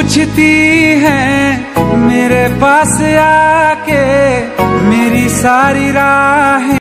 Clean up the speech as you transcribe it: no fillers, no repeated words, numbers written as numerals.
पूछती हैं मेरे पास आके मेरी सारी राहें